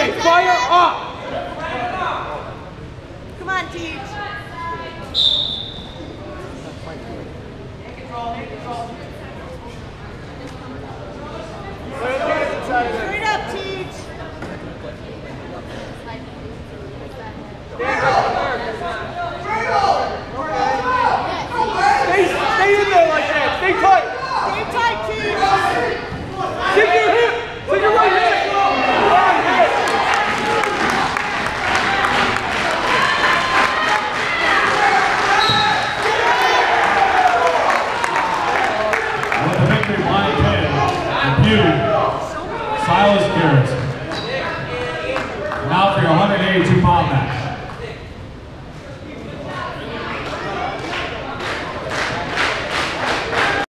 Okay, fire up! Come on, Teach. Straight up, Teach. Stay in there like that. Stay tight. Stay tight, Teach. Keep your